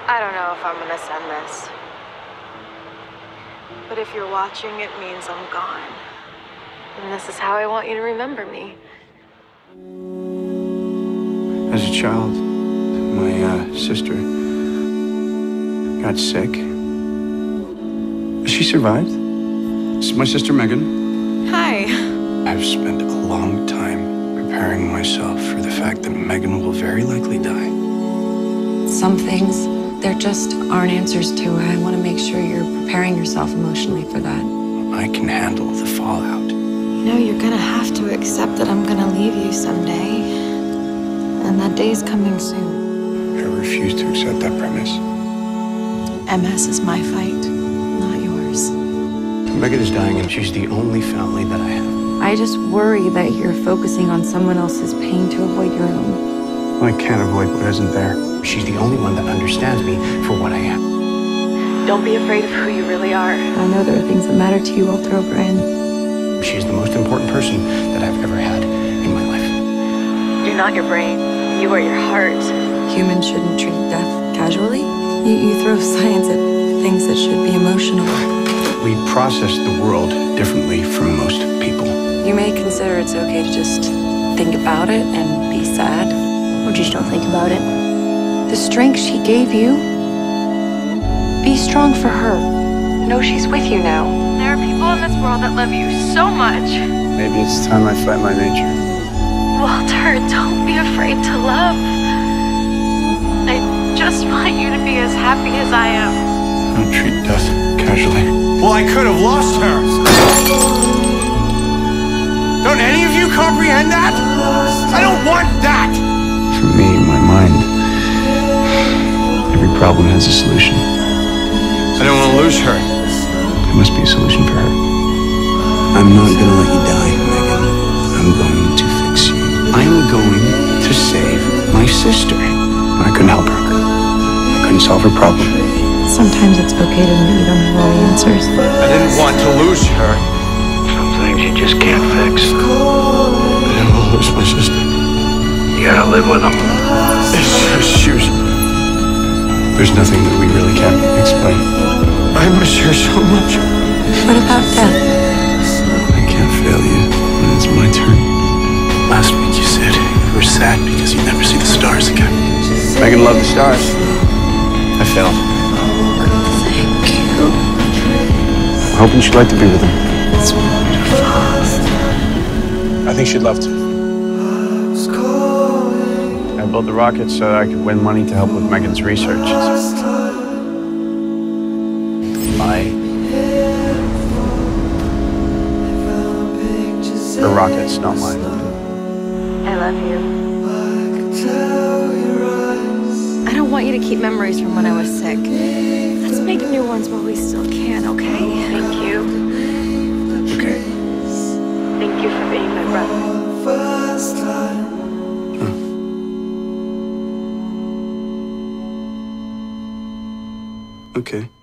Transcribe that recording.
I don't know if I'm gonna send this. But if you're watching, it means I'm gone. And this is how I want you to remember me. As a child, my sister got sick. She survived. This is my sister Megan. Hi. I've spent a long time preparing myself for the fact that Megan will very likely die. Some things, there just aren't answers to. I want to make sure you're preparing yourself emotionally for that. I can handle the fallout. You know, you're gonna have to accept that I'm gonna leave you someday. And that day's coming soon. I refuse to accept that premise. MS is my fight, not yours. Megan is dying and she's the only family that I have. I just worry that you're focusing on someone else's pain to avoid your own. I can't avoid what isn't there. She's the only one that understands me for what I am. Don't be afraid of who you really are. I know there are things that matter to you, I'll throw her in. She's the most important person that I've ever had in my life. You're not your brain. You are your heart. Humans shouldn't treat death casually. You throw science at things that should be emotional. We process the world differently from most people. You may consider it's okay to just think about it and be sad. Or just don't think about it. The strength she gave you, be strong for her. Know she's with you now. There are people in this world that love you so much. Maybe it's time I fight my nature. Walter, don't be afraid to love. I just want you to be as happy as I am. Don't treat death casually. Well, I could have lost her. Don't any of you comprehend that? I don't want that. For me, in my mind, every problem has a solution. I don't want to lose her. There must be a solution for her. I'm not gonna let you die, Megan. I'm going to fix you. I'm going to save my sister. I couldn't help her. I couldn't solve her problem. Sometimes it's okay to admit you don't have all the answers. I didn't want to lose her. Some things you just can't fix. I don't want to lose my sister. You gotta live with them. It's just shoes. There's nothing that we really can't explain. I miss her so much. What about death? I can't fail you when it's my turn. Last week you said you were sad because you'd never see the stars again. Megan loved the stars. I failed. Thank you. I'm hoping she'd like to be with him. It's wonderful. I think she'd love to. I built the rocket so that I could win money to help with Megan's research. Her rocket's not mine. I love you. I don't want you to keep memories from when I was sick. Let's make new ones while we still can, okay? Thank you. Okay. Thank you for being my brother. Okay.